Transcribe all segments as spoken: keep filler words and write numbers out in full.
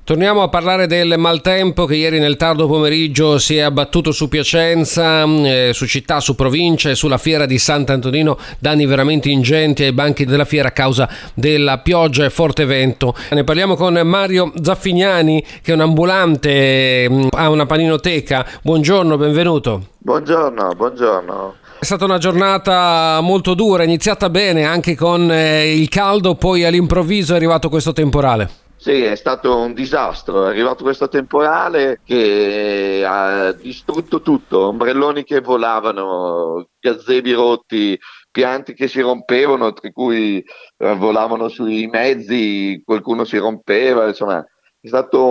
Torniamo a parlare del maltempo che ieri nel tardo pomeriggio si è abbattuto su Piacenza, eh, su città, su provincia e sulla fiera di Sant'Antonino, danni veramente ingenti ai banchi della fiera a causa della pioggia e forte vento. Ne parliamo con Mario Zaffignani, che è un ambulante, mh, ha una paninoteca. Buongiorno, benvenuto. Buongiorno, buongiorno. È stata una giornata molto dura, iniziata bene anche con eh, il caldo, poi all'improvviso è arrivato questo temporale. Sì, è stato un disastro, è arrivato questo temporale che ha distrutto tutto, ombrelloni che volavano, gazebi rotti, pianti che si rompevano, tra cui eh, volavano sui mezzi, qualcuno si rompeva, insomma è stato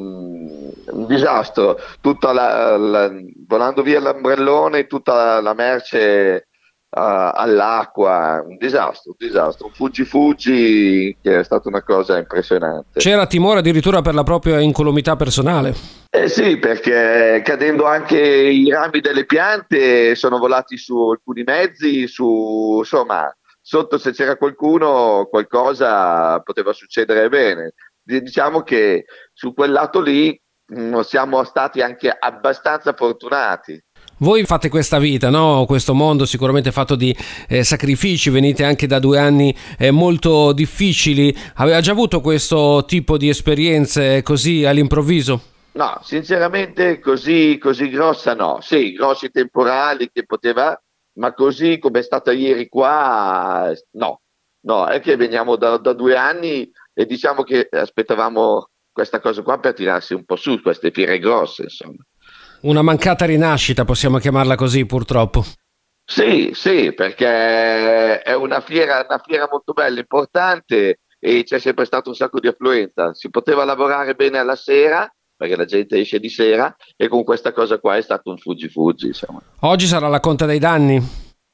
un, un disastro, tutta la, la, volando via l'ombrellone, tutta la, la merce Uh, all'acqua, un disastro, un disastro, un fuggi-fuggi che è stata una cosa impressionante. C'era timore addirittura per la propria incolumità personale. Eh sì, perché cadendo anche i rami delle piante sono volati su alcuni mezzi, su insomma, sotto se c'era qualcuno qualcosa poteva succedere bene. Diciamo che su quel lato lì mh, siamo stati anche abbastanza fortunati. Voi fate questa vita, no? Questo mondo sicuramente fatto di eh, sacrifici, venite anche da due anni eh, molto difficili. Aveva già avuto questo tipo di esperienze così all'improvviso? No, sinceramente così, così grossa no. Sì, grossi temporali che poteva, ma così come è stata ieri qua, no. No, è che veniamo da, da due anni e diciamo che aspettavamo questa cosa qua per tirarsi un po' su, queste fiere grosse, insomma. Una mancata rinascita, possiamo chiamarla così, purtroppo. Sì, sì, perché è una fiera, una fiera molto bella, importante e c'è sempre stato un sacco di affluenza. Si poteva lavorare bene alla sera, perché la gente esce di sera, e con questa cosa qua è stato un fuggi-fuggi, insomma. Oggi sarà la conta dei danni?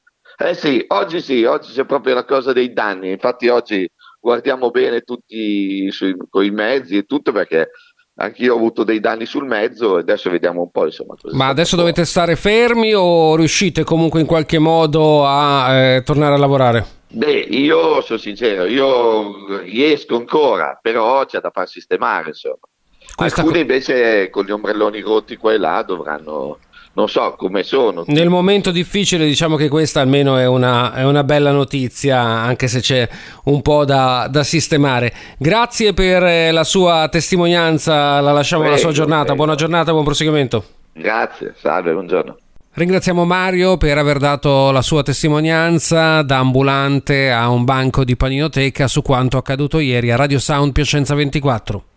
Eh sì, oggi sì, oggi c'è proprio la cosa dei danni. Infatti oggi guardiamo bene tutti sui, con i mezzi e tutto, perché anch'io ho avuto dei danni sul mezzo e adesso vediamo un po', insomma. Ma adesso dovete stare fermi o riuscite comunque in qualche modo a eh, tornare a lavorare? Beh, io sono sincero, io riesco ancora, però c'è da far sistemare, insomma. Questa Alcuni co- invece con gli ombrelloni rotti qua e là dovranno, non so come sono. Nel momento difficile diciamo che questa almeno è una, è una bella notizia, anche se c'è un po' da, da sistemare. Grazie per la sua testimonianza, la lasciamo alla sua giornata. Prego. Buona giornata, buon proseguimento. Grazie, salve, buongiorno. Ringraziamo Mario per aver dato la sua testimonianza da ambulante a un banco di paninoteca su quanto accaduto ieri a Radio Sound Piacenza ventiquattro.